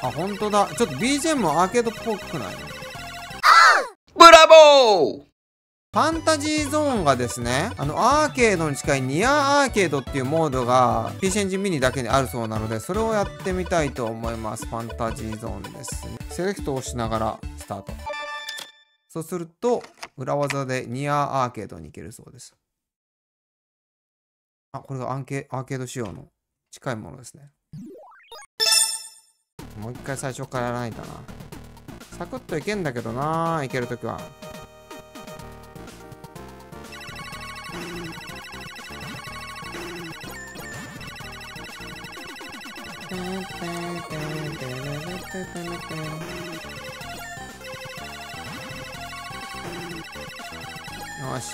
あ、ほんとだ。ちょっと BGM もアーケードっぽくない？ ブラボー！ ファンタジーゾーンがですね、アーケードに近いニアアーケードっていうモードが PC エンジンミニだけにあるそうなので、それをやってみたいと思います。ファンタジーゾーンですね。セレクトをしながらスタート。そうすると、裏技でニアアーケードに行けるそうです。あ、これがアーケード仕様の近いものですね。もう一回最初からやらないとな。サクッといけんだけどな、いけるときは。よし。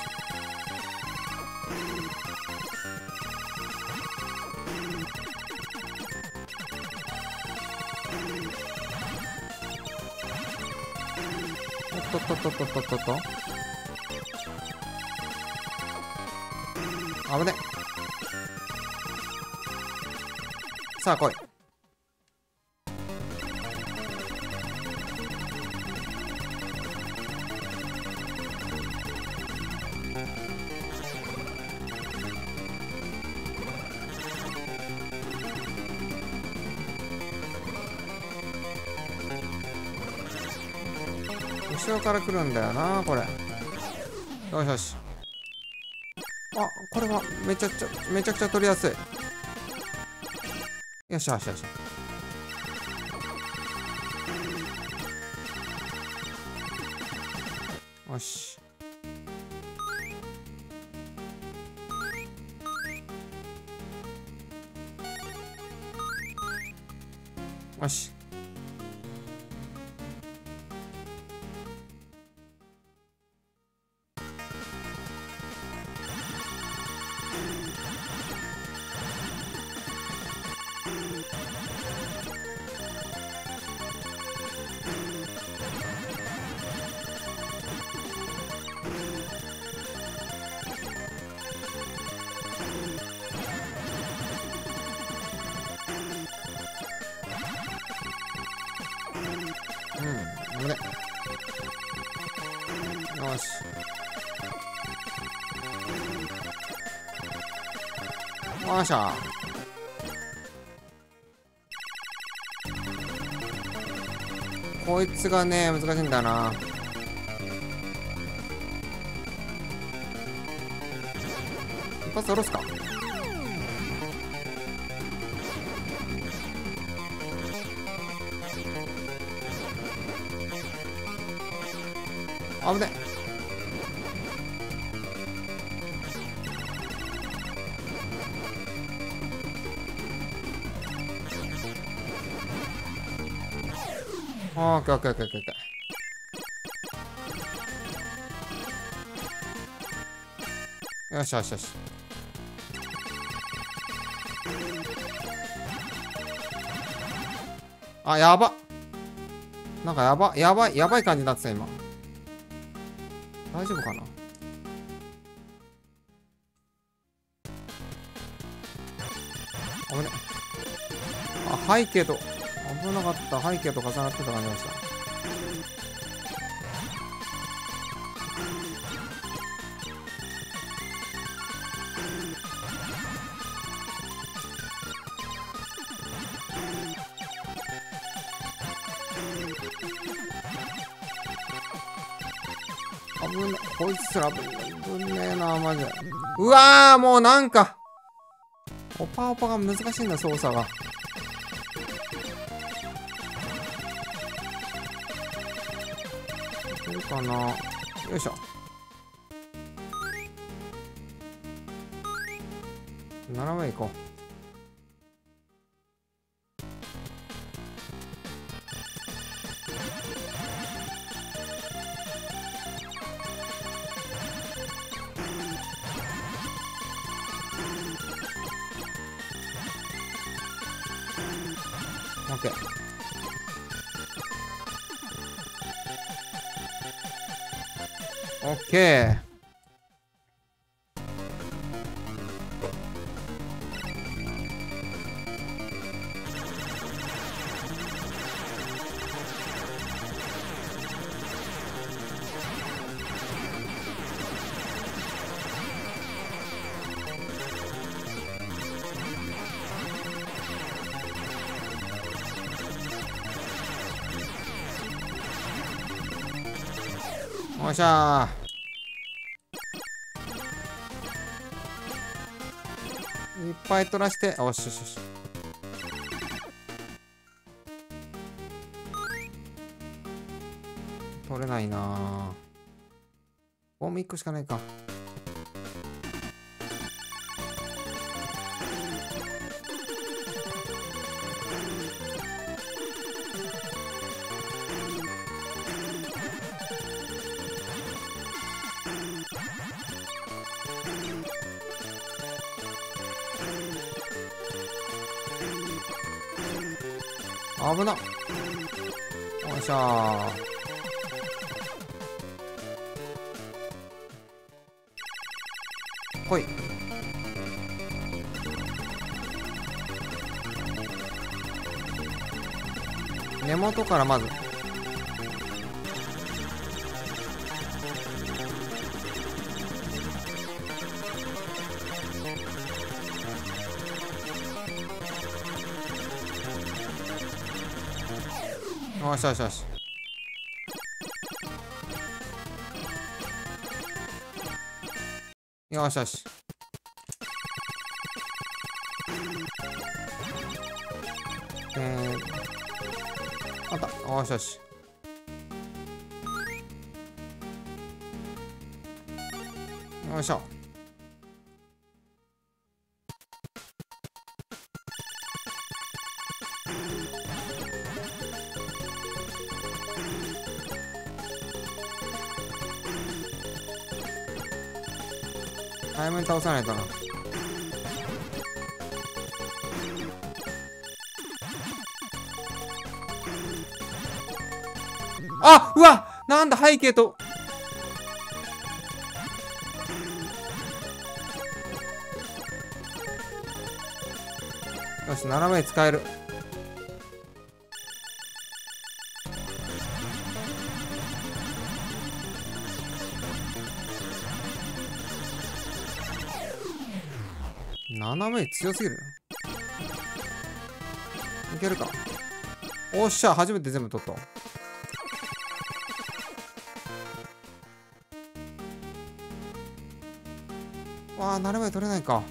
おっとっとっとっとっとっと。危ね。さあ来い。後ろから来るんだよな、これ。よしよし。あ、これはめちゃくちゃ取りやすい。よしよしよし。よし。よし。危ね。よし。よっしゃ。こいつがね、難しいんだな。一発下ろすか。危ね。オッケーオッケーオッケーオッケー。よしよしよし。あ、やば。なんかやばい感じになってた今。大丈夫かな。危ね。あ、背景と危なかった。背景と重なってた感じがした。危ね。こいつら危ねえな、マジで。うわー、もうなんかオパオパが難しいんだ、操作が。いけるかな。よいしょ。斜め行こう。オッケー。オッケー。 よっしゃー。いっぱい取らして。よしよしよし。取れないなぁ。ボム1個しかないか。危なっ。よいしょー。来い。根元からまず。よしよしよし。よしよし。あった。よしよし。よいしょ。早めに倒さないとな。あ、うわ、なんだ背景と。よし、斜め使える。斜め強すぎる。いけるか。おっしゃ、初めて全部取った。わあ、斜め取れないか。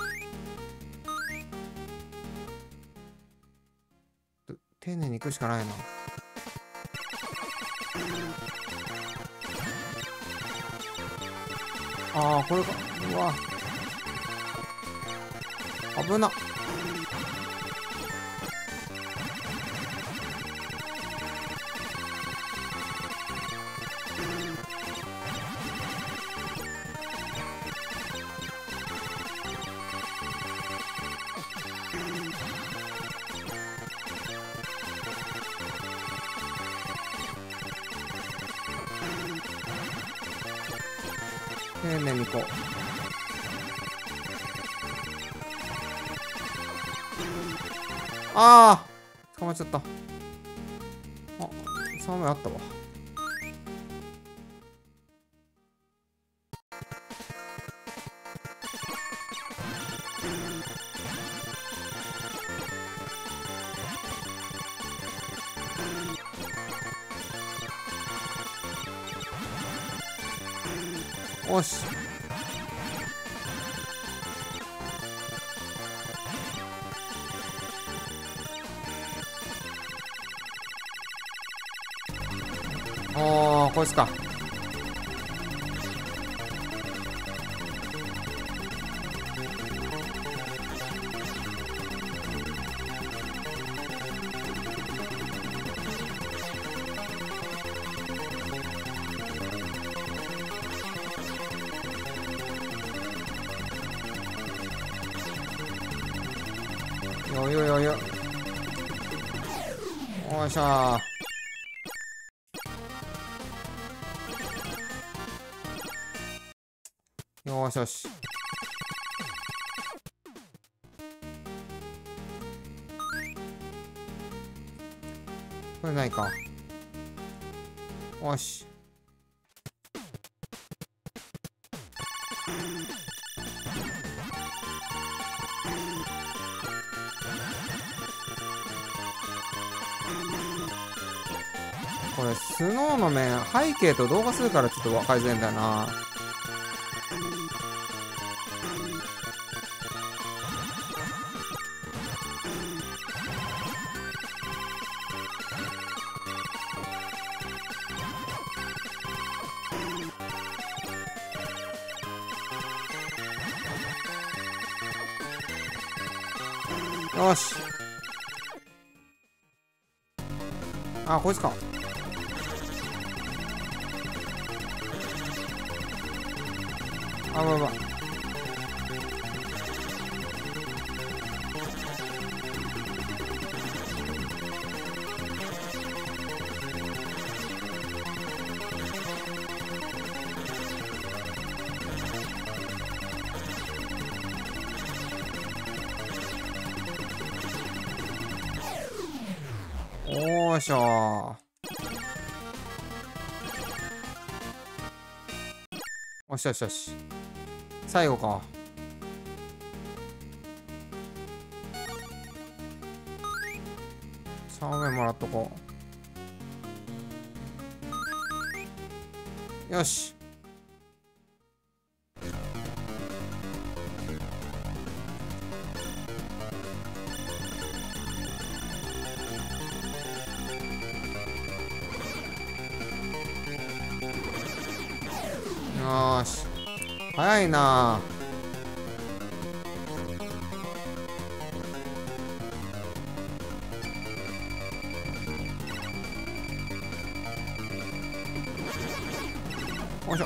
丁寧に行くしかないな。ああ、これか。うわ、危なっ。丁寧にこう。ああ、捕まっちゃった。あ、3枚あったわ。よし。おー、こいつか。余裕余裕。おいしょー。よしよし。これないか。よし。 これスノーの面背景と動画するからちょっと分かりづらいんだよな。よし。あ、こいつか。あばば。おーしょー。よしよしよし。最後か。正面もらっとこう。よし。よーし。早いなよいしょ。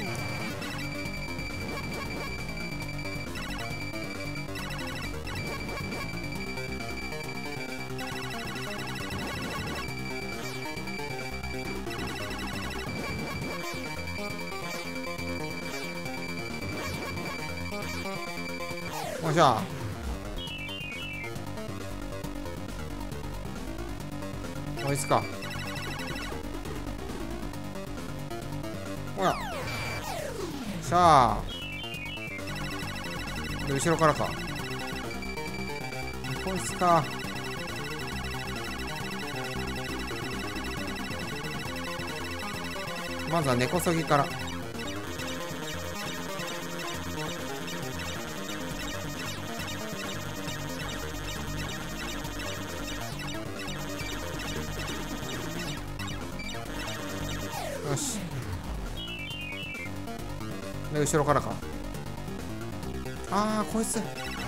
よっしゃ。こいつか。ほら。しゃあ。で、後ろからか。こいつか。まずは根こそぎから。よし。で、後ろからか。あー、こいつ。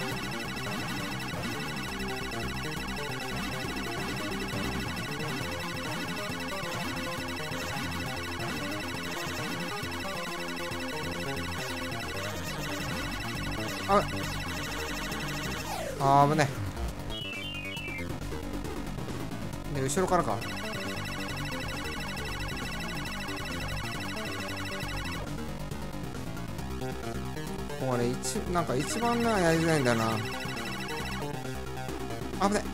あー、危ねえ。で、後ろからか。これなんか一番なやりづらいんだよな。危ね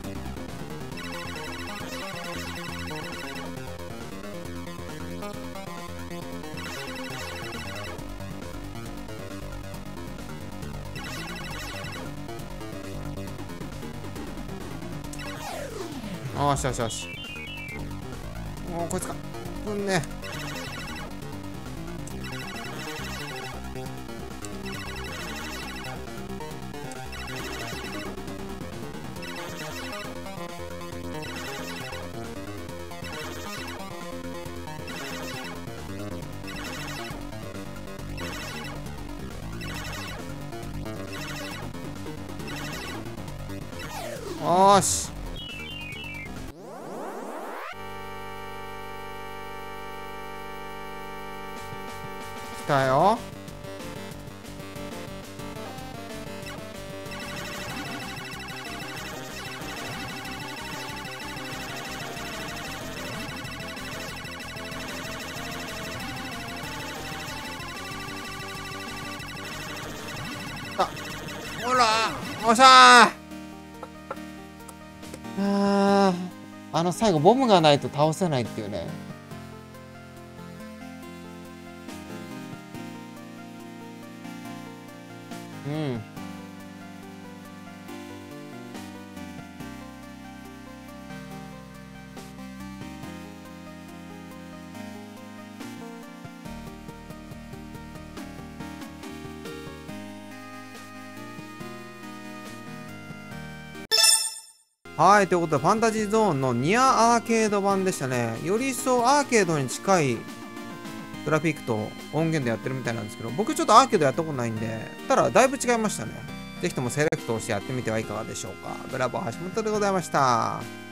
え。よしよしよし。もうこいつか。うんね。よし。来たよ。あ、ほら、おっしゃー。最後ボムがないと倒せないっていうね。うん。 はい、ということで、ファンタジーゾーンのニアアーケード版でしたね。より一層アーケードに近いグラフィックと音源でやってるみたいなんですけど、僕ちょっとアーケードやったことないんで、ただだいぶ違いましたね。ぜひともセレクトをしてやってみてはいかがでしょうか。ブラボー橋本でございました。